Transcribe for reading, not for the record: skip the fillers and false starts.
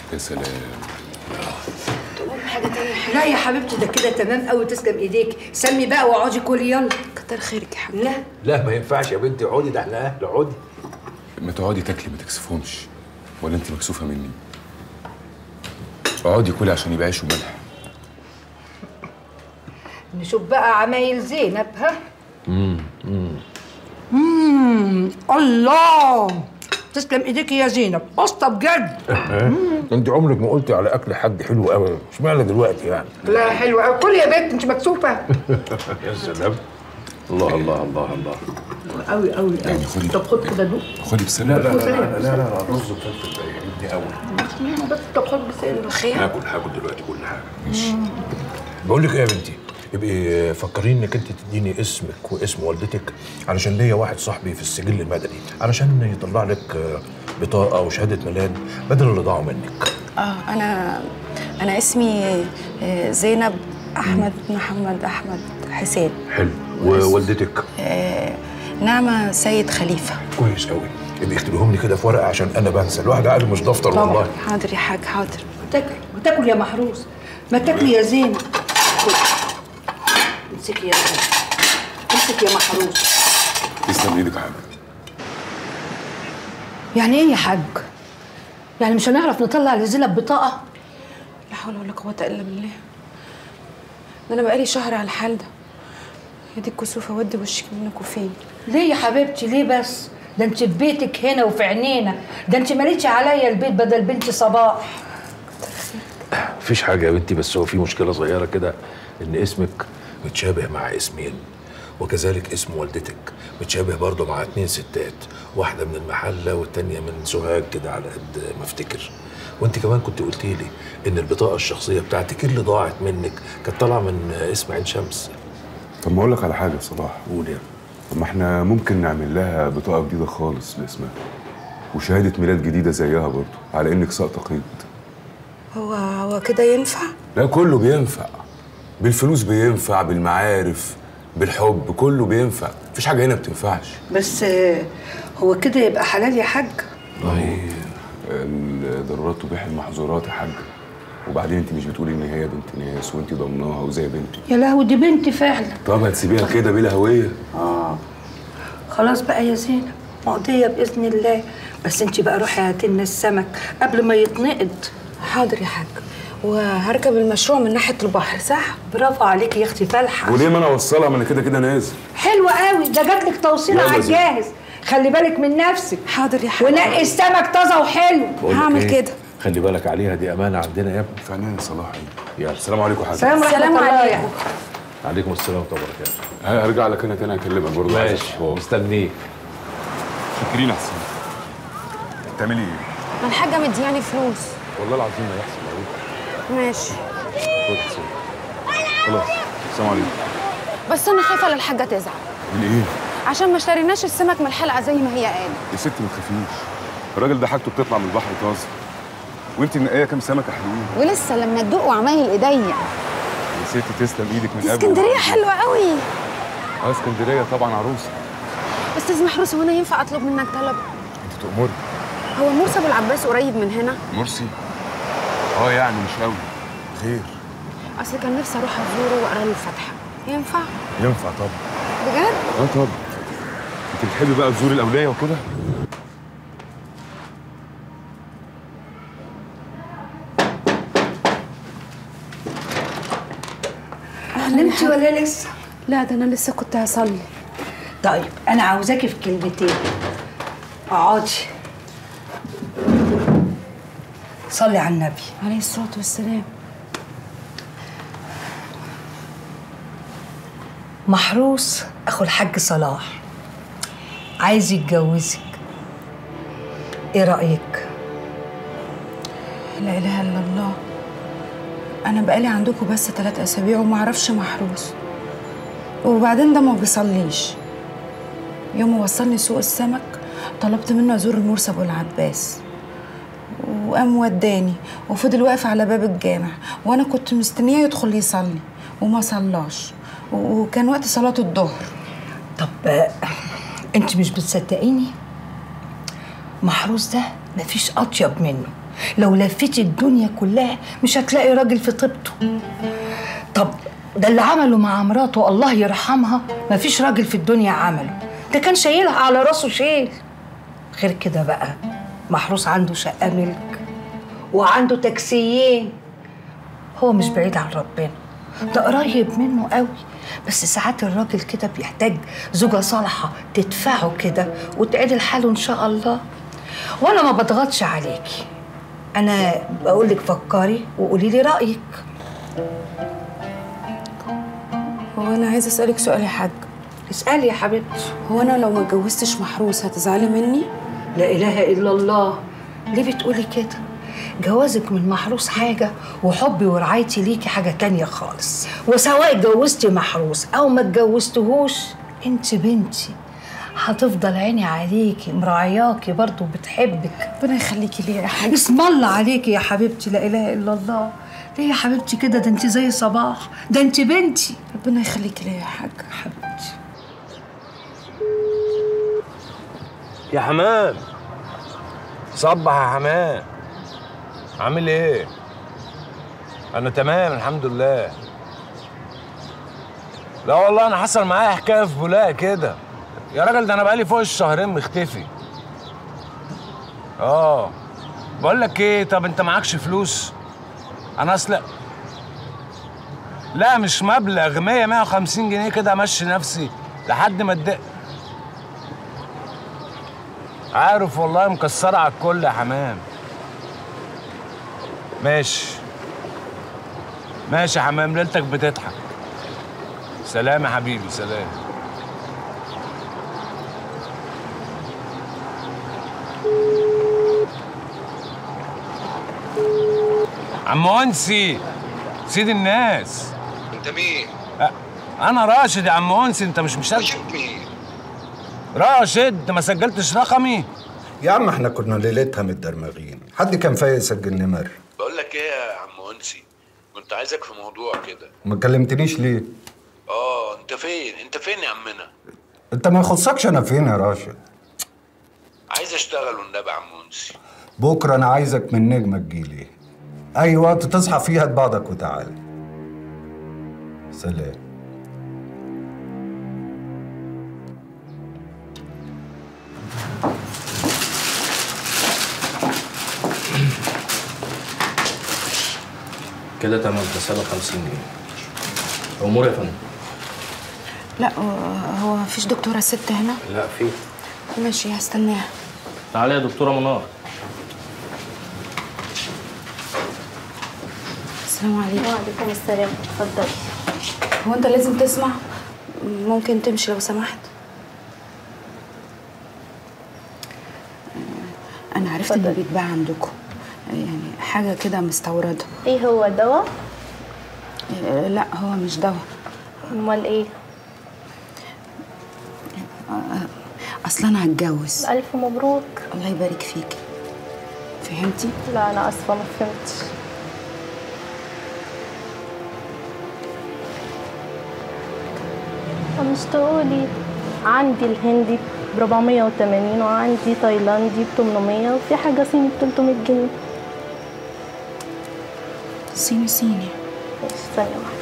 يا سلام. تقول حاجه تانية؟ لا يا حبيبتي ده كده تمام قوي، تسلم ايديك. سمي بقى واقعدي كلي يلا. كتر خيرك يا حبيبتي. لا ما ينفعش يا بنتي، اقعدي، ده احنا اهل، اقعدي. ما تقعدي تاكلي ما تكسفهمش، ولا انت مكسوفه مني؟ اقعدي كلي عشان يبقى عيش وملح. نشوف بقى عمايل زينب. ها الله، تسلم ايديك يا زينب، قسطه بجد. انت عمرك ما قلتي على اكل حد حلو قوي، اشمعنى دلوقتي يعني؟ لا حلوه قوي، كل يا بنت انت مكسوفه. يا سلام. الله الله الله الله. قوي قوي يعني خدي. طب خد كده دوق. خدي بسلة. لا لا لا لا لا، رز وفلفل ده يعجبني قوي. بس طب خد بسلة. هاكل دلوقتي كل حاجه. ماشي. بقول لك ايه يا بنتي، يبقى فكريني انك انت تديني اسمك واسم والدتك، علشان ليا واحد صاحبي في السجل المدني، علشان يطلع لك بطاقه وشهاده ميلاد بدل اللي ضاعوا منك. انا اسمي زينب احمد محمد احمد حسين. حلو. ووالدتك؟ نعمة سيد خليفة. كويس قوي، يبقى اكتبيهم لي كده في ورقه عشان انا بنسى، الواحد عقله مش دفتر والله. حاضر يا حاج حاضر. وتاكل يا محروس، ما تاكلي يا زينب. امسكي يا زينب، امسكي يا محروس. تسلم ايدك يا حاج. يعني ايه يا حاج؟ يعني مش هنعرف نطلع لزينب بطاقه؟ لا حول ولا قوة الا بالله، ده انا بقالي شهر على الحال ده. يا دي الكسوفة، ودي وشك منك وفين؟ ليه يا حبيبتي ليه بس؟ ده انت في بيتك هنا وفي عينينا، ده انت ماليتش عليا البيت بدل بنتي صباح. مفيش حاجه يا بنتي، بس هو في مشكله صغيره كده، ان اسمك متشابه مع اسمين، وكذلك اسم والدتك متشابه برضه مع 2 ستات، واحده من المحله والتانيه من سوهاج كده على قد ما افتكر. وانت كمان كنت قلتي لي ان البطاقه الشخصيه بتاعتك اللي ضاعت منك كانت طالعه من اسم عين شمس. طب ما اقول لك على حاجه يا صلاح. قول يا. طب ما احنا ممكن نعمل لها بطاقه جديده خالص باسمها، وشهاده ميلاد جديده زيها برضه، على انك ساقطه قيد. هو كده ينفع؟ لا كله بينفع، بالفلوس بينفع، بالمعارف، بالحب، كله بينفع، مفيش حاجه هنا بتنفعش. بس هو كده يبقى حلال يا حاج؟ الضرورات تبيح المحظورات يا حاج. وبعدين انت مش بتقولي ان هي بنت ناس وانت ضمناها وزي بنتي؟ يا لهوي دي بنتي فعلا. طب هتسيبيها كده بلا هويه؟ خلاص بقى يا زينب، مقضيه باذن الله. بس انت بقى روحي هاتي لنا السمك قبل ما يتنقض. حاضر يا حاج. وهركب المشروع من ناحيه البحر، صح؟ برافو عليكي يا اختي فالحه. وليه ما انا اوصلها؟ ما انا كده كده نازل. حلوه قوي، ده جاتلك توصيله على الجاهز. خلي بالك من نفسك. حاضر يا حاج. ونقي السمك طازه وحلو. هعمل كده. خلي بالك عليها، دي امانه عندنا يا ابني. في عينينا يا صلاح. يلا السلام عليكم يا حاج. سلام عليكم. عليكم السلام ورحمه الله وبركاته. هرجع لك انا تاني اكلمك برضه. ماشي مستنيك. فاكرين احسن. بتعملي ايه؟ ما الحاجه مدياني فلوس. والله العظيم ما يحصل قوي. ماشي. خلاص السلام عليكم. بس انا خايفه الحاجه تزعل. من ايه؟ عشان ما اشتريناش السمك من الحلقه زي ما هي قالت. يا ستي ما تخافيش، الراجل ده حاجته بتطلع من البحر طازه، وانت منقيه كام سمكه حلوين. ولسه لما تدوق عمايل ايديا. يا ستي تسلم ايدك من قبل. اسكندريه حلوه قوي. اسكندريه طبعا عروسه. استاذ محروس، هو انا ينفع اطلب منك طلب؟ انت تأمري. هو مرسى ابو العباس قريب من هنا؟ مرسي؟ يعني مش قوي. خير؟ اصل كان نفسي اروح ازوره واقرا له الفاتحه، ينفع؟ ينفع طبعا. بجد؟ طبعا. انت بتحبي بقى تزوري الاولياء وكده؟ نمتي ولا لسه؟ لا ده انا لسه كنت هصلي. طيب انا عاوزاكي في كلمتين. اقعدي. صلي على النبي عليه الصلاه والسلام. محروس اخو الحاج صلاح عايز يتجوزك، ايه رايك؟ لا اله الا الله، انا بقالي عندكم بس 3 أسابيع وما اعرفش محروس، وبعدين ده ما بيصليش. يوم ما وصلني سوق السمك طلبت منه ازور المرسى ابو العباس، وقام وداني وفضل واقف على باب الجامع، وانا كنت مستنيه يدخل يصلي وما صلاش، وكان وقت صلاه الظهر. طب انت مش بتصدقيني؟ محروس ده مفيش اطيب منه، لو لفتي الدنيا كلها مش هتلاقي راجل في طيبته. طب ده اللي عمله مع مراته الله يرحمها مفيش راجل في الدنيا عمله، ده كان شايلها على راسه شيل. غير كده بقى محروس عنده شقة ملك وعنده تاكسيين. هو مش بعيد عن ربنا، ده قريب منه قوي، بس ساعات الراجل كده بيحتاج زوجة صالحة تدفعه كده وتعدل حاله إن شاء الله. وأنا ما بضغطش عليكي، أنا بقول لك فكري وقولي لي رأيك. هو انا عايزه اسالك سؤال يا حاج. اسألي يا حبيبتي. هو انا لو ما اتجوزتش محروس هتزعلي مني؟ لا إله إلا الله، ليه بتقولي كده؟ جوازك من محروس حاجة وحبي ورعايتي ليكي حاجة تانية خالص. وسواء اتجوزتي محروس أو ما اتجوزتهوش انت بنتي، هتفضل عيني عليكي مراعياكي برضو وبتحبك. ربنا يخليكي ليا يا حاج. اسم الله عليكي يا حبيبتي، لا إله إلا الله. ليه يا حبيبتي كده؟ ده انت زي صباح، ده انت بنتي. ربنا يخليكي ليا يا حاج. حبيبتي يا حمام، صبح يا حمام، عامل ايه؟ انا تمام الحمد لله. لا والله انا حصل معايا حكايه في بولاق كده يا راجل، ده انا بقالي فوق الشهرين مختفي. بقول لك ايه، طب انت معكش فلوس؟ انا اصلا لا مش مبلغ، 150 جنيه كده امشي نفسي لحد ما عارف والله مكسرة على الكل يا حمام. ماشي يا حمام، ليلتك بتضحك. سلام يا حبيبي، سلام. عم أنسي سيد الناس. انت مين؟ أنا راشد يا عم أنسي، أنت مش مصدق؟ راشد مين؟ راشد، ما سجلتش رقمي؟ يا عم احنا كنا ليلتها متدرمغين، حد كان فايق يسجل نمر. بقول لك ايه يا عم انسي، كنت عايزك في موضوع كده. ما كلمتنيش ليه؟ انت فين يا عمنا؟ انت ما يخصكش انا فين يا راشد. عايز اشتغل والنبي يا عم انسي. بكره انا عايزك من نجمه تجيلي، اي وقت تصحى فيها هات بعضك وتعالى. سلام. كده تمام، تساوي 50 جنيه. امور يا فندم؟ لا هو مفيش دكتوره ست هنا؟ لا في. ماشي هستناها. تعالي يا دكتوره منار. السلام عليكم. وعليكم السلام، اتفضلي. هو انت لازم تسمع؟ ممكن تمشي لو سمحت؟ انا عرفت انه بيتباع عندكم يعني حاجه كده مستورده. ايه هو دواء؟ لا هو مش دواء. امال ايه؟ اصل انا هتجوز. الف مبروك. الله يبارك فيكي. فهمتي؟ لا انا اسفه ما فهمتش. مش تقولي عندي الهندي ب 480 وعندي تايلاندي ب 800 وفي حاجه صيني ب 300 جنيه. صيني. ماشي ثانيه واحده.